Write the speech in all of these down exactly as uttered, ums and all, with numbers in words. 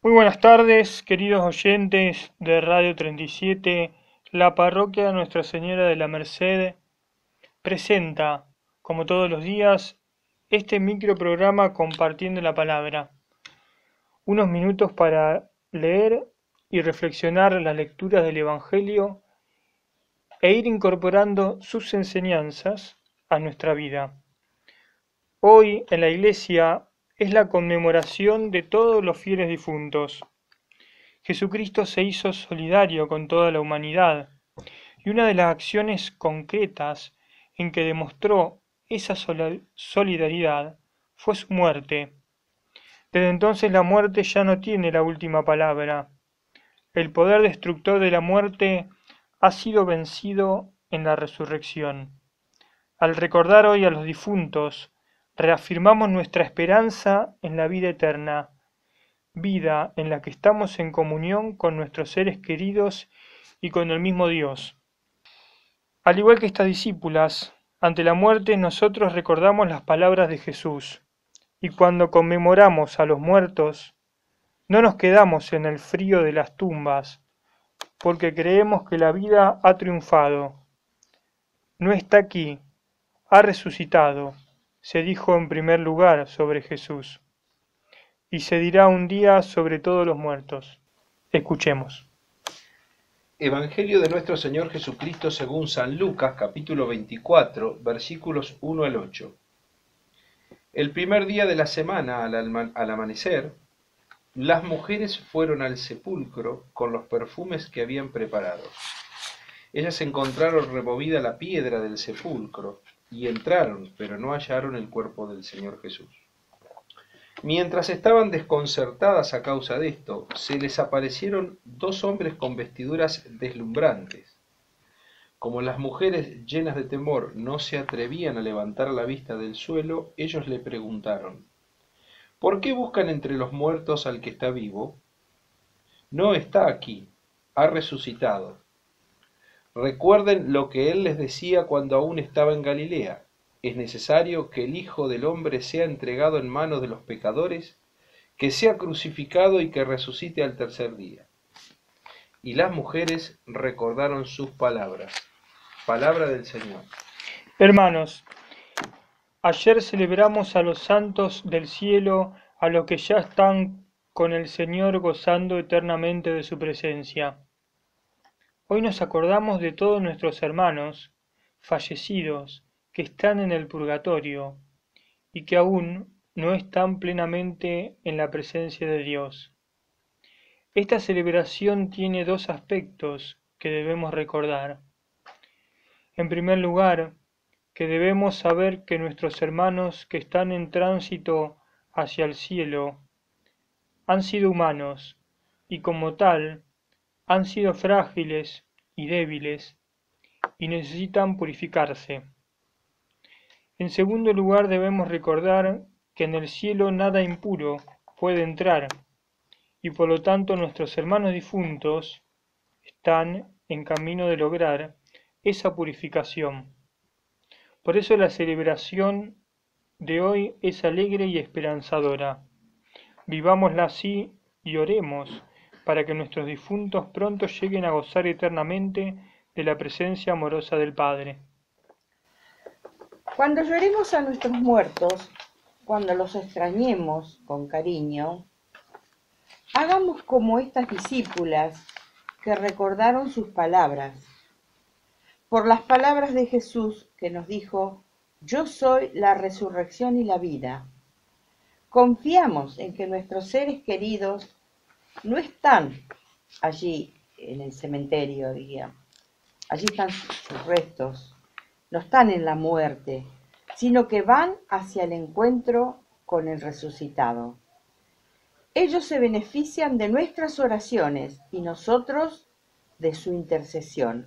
Muy buenas tardes, queridos oyentes de Radio treinta y siete. La parroquia Nuestra Señora de la Merced presenta, como todos los días, este microprograma Compartiendo la Palabra. Unos minutos para leer y reflexionar las lecturas del Evangelio e ir incorporando sus enseñanzas a nuestra vida. Hoy en la Iglesia es la conmemoración de todos los fieles difuntos. Jesucristo se hizo solidario con toda la humanidad, y una de las acciones concretas en que demostró esa solidaridad fue su muerte. Desde entonces la muerte ya no tiene la última palabra. El poder destructor de la muerte ha sido vencido en la resurrección. Al recordar hoy a los difuntos, reafirmamos nuestra esperanza en la vida eterna, vida en la que estamos en comunión con nuestros seres queridos y con el mismo Dios. Al igual que estas discípulas, ante la muerte nosotros recordamos las palabras de Jesús, y cuando conmemoramos a los muertos, no nos quedamos en el frío de las tumbas, porque creemos que la vida ha triunfado. No está aquí, ha resucitado, se dijo en primer lugar sobre Jesús, y se dirá un día sobre todos los muertos. Escuchemos. Evangelio de nuestro Señor Jesucristo según San Lucas, capítulo veinticuatro, versículos uno al ocho. El primer día de la semana, al, alma, al amanecer, las mujeres fueron al sepulcro con los perfumes que habían preparado. Ellas encontraron removida la piedra del sepulcro y entraron, pero no hallaron el cuerpo del Señor Jesús. Mientras estaban desconcertadas a causa de esto, se les aparecieron dos hombres con vestiduras deslumbrantes. Como las mujeres llenas de temor no se atrevían a levantar la vista del suelo, ellos le preguntaron: ¿por qué buscan entre los muertos al que está vivo? No está aquí, ha resucitado. Recuerden lo que él les decía cuando aún estaba en Galilea: es necesario que el Hijo del Hombre sea entregado en manos de los pecadores, que sea crucificado y que resucite al tercer día. Y las mujeres recordaron sus palabras. Palabra del Señor. Hermanos, ayer celebramos a los santos del cielo, a los que ya están con el Señor gozando eternamente de su presencia. Hoy nos acordamos de todos nuestros hermanos fallecidos que están en el purgatorio y que aún no están plenamente en la presencia de Dios. Esta celebración tiene dos aspectos que debemos recordar. En primer lugar, que debemos saber que nuestros hermanos que están en tránsito hacia el cielo han sido humanos y como tal han sido frágiles y débiles y necesitan purificarse. En segundo lugar, debemos recordar que en el cielo nada impuro puede entrar, y por lo tanto nuestros hermanos difuntos están en camino de lograr esa purificación. Por eso la celebración de hoy es alegre y esperanzadora. Vivámosla así y oremos para que nuestros difuntos pronto lleguen a gozar eternamente de la presencia amorosa del Padre. Cuando lloremos a nuestros muertos, cuando los extrañemos con cariño, hagamos como estas discípulas que recordaron sus palabras. Por las palabras de Jesús que nos dijo: yo soy la resurrección y la vida. Confiamos en que nuestros seres queridos no están allí en el cementerio, digamos. Allí están sus restos. No están en la muerte, sino que van hacia el encuentro con el resucitado. Ellos se benefician de nuestras oraciones y nosotros de su intercesión.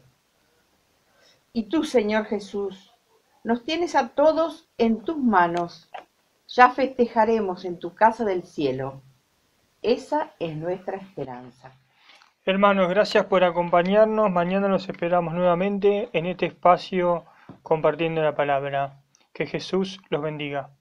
Y tú, Señor Jesús, nos tienes a todos en tus manos. Ya festejaremos en tu casa del cielo. Esa es nuestra esperanza. Hermanos, gracias por acompañarnos. Mañana los esperamos nuevamente en este espacio compartiendo la palabra. Que Jesús los bendiga.